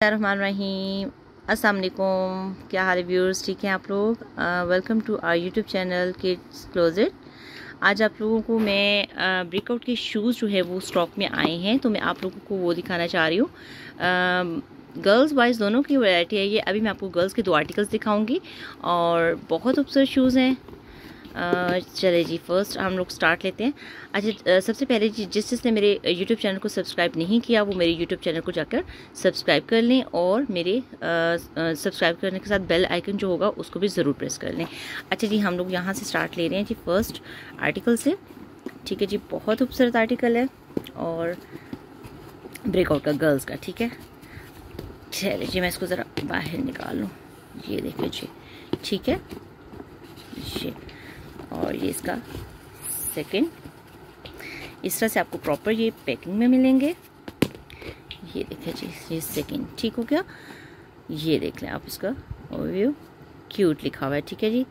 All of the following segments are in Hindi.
रहीम अस्सलाम वालेकुम। क्या हाल है व्यूअर्स, ठीक है आप लोग। Welcome to our YouTube channel kids closet. आज आप लोगों को मैं ब्रेकआउट के शूज़ जो है वो स्टॉक में आए हैं, तो मैं आप लोगों को वो दिखाना चाह रही हूँ। गर्ल्स बॉयज़ दोनों की वैरायटी है ये। अभी मैं आपको गर्ल्स के 2 आर्टिकल्स दिखाऊंगी और बहुत खूबसूरत शूज़ हैं। चले जी, फर्स्ट हम लोग स्टार्ट लेते हैं। अच्छा, सबसे पहले जिसने मेरे यूट्यूब चैनल को सब्सक्राइब नहीं किया वो मेरे यूट्यूब चैनल को जाकर सब्सक्राइब कर लें और मेरे सब्सक्राइब करने के साथ बेल आइकन जो होगा उसको भी ज़रूर प्रेस कर लें। अच्छा जी, हम लोग यहाँ से स्टार्ट ले रहे हैं जी फर्स्ट आर्टिकल से। ठीक है जी, बहुत खूबसूरत आर्टिकल है और ब्रेकआउट का गर्ल्स का। ठीक है, चलिए जी, मैं इसको ज़रा बाहर निकाल लूँ। ये देखिए जी, ठीक है ये, और ये इसका सेकंड। इस तरह से आपको प्रॉपर ये पैकिंग में मिलेंगे। ये देखिए जी, ये सेकंड ठीक हो गया। ये देख लें आप, इसका ओवरव्यू क्यूट लिखा हुआ है। ठीक है जी,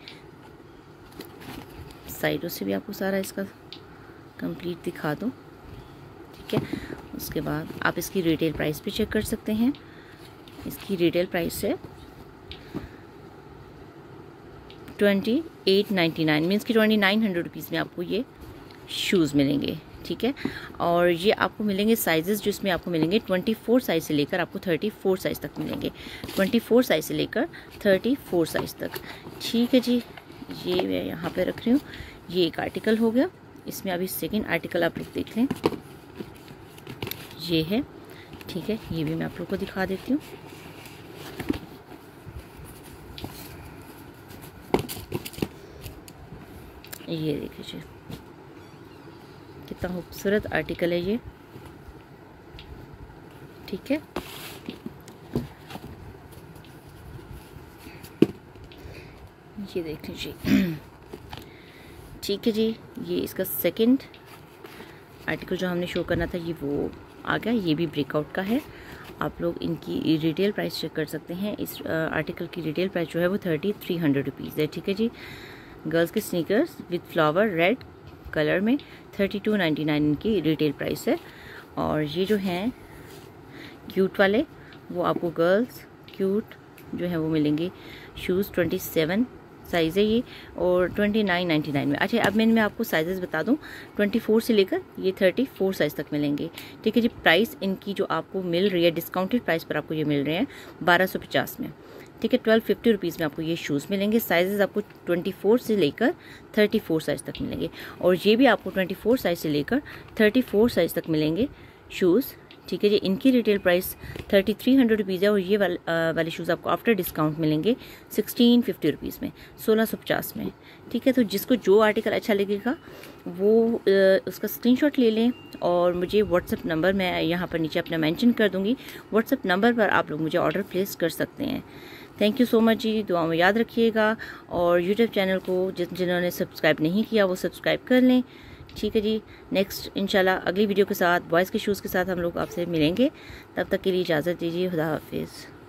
साइडों से भी आपको सारा इसका कंप्लीट दिखा दूँ। ठीक है, उसके बाद आप इसकी रिटेल प्राइस भी चेक कर सकते हैं। इसकी रिटेल प्राइस है 2899, मीन्स कि 2900 रुपीज़ में आपको ये शूज़ मिलेंगे। ठीक है, और ये आपको मिलेंगे साइजेस जो इसमें आपको मिलेंगे 24 साइज़ से लेकर आपको 34 साइज़ तक मिलेंगे। 24 साइज़ से लेकर 34 साइज़ तक। ठीक है जी, ये मैं यहाँ पे रख रही हूँ। ये एक आर्टिकल हो गया। इसमें अभी सेकेंड आर्टिकल आप लोग देख लें, ये है। ठीक है, ये भी मैं आप लोग को दिखा देती हूँ। ये देखिए कितना खूबसूरत आर्टिकल है ये। ठीक है, ये देख लीजिए। ठीक है जी, ये इसका सेकंड आर्टिकल जो हमने शो करना था ये वो आ गया। ये भी ब्रेकआउट का है। आप लोग इनकी रिटेल प्राइस चेक कर सकते हैं। इस आर्टिकल की रिटेल प्राइस जो है वो 3300 रुपीज़ है। ठीक है जी, गर्ल्स के sneakers with flower red colour में 3299 इनकी रिटेल प्राइस है। और ये जो हैं क्यूट वाले वो आपको गर्ल्स क्यूट जो है वो मिलेंगे शूज़ 27 साइज़ है ये, और 2999 में। अच्छा, अब मैं आपको साइजेस बता दूं, 24 से लेकर ये 34 साइज़ तक मिलेंगे। ठीक है जी, प्राइस इनकी जो आपको मिल रही है डिस्काउंटेड प्राइस पर आपको ये मिल रहे हैं 1250 में। ठीक है, 1250 रुपीज़ में आपको ये शूज़ मिलेंगे। साइजेस आपको 24 से लेकर 34 साइज़ तक मिलेंगे, और ये भी आपको 24 साइज़ से लेकर 34 साइज़ तक मिलेंगे शूज़। ठीक है जी, इनकी रिटेल प्राइस 3300 रुपीज़ है, और ये वाले शूज़ आपको आफ्टर डिस्काउंट मिलेंगे 1650 रुपीज़ में, 1650 में। ठीक है, तो जिसको जो आर्टिकल अच्छा लगेगा वो उसका स्क्रीनशॉट ले लें और मुझे व्हाट्सएप नंबर मैं यहाँ पर नीचे अपना मेंशन कर दूँगी। व्हाट्सएप नंबर पर आप लोग मुझे ऑर्डर प्लेस कर सकते हैं। थैंक यू सो मच जी, दुआ में याद रखिएगा, और यूट्यूब चैनल को जिन्होंने सब्सक्राइब नहीं किया वो सब्सक्राइब कर लें। ठीक है जी, नेक्स्ट इंशाल्लाह अगली वीडियो के साथ बॉयज़ के शूज़ के साथ हम लोग आपसे मिलेंगे। तब तक के लिए इजाज़त दीजिए। खुदा हाफिज़।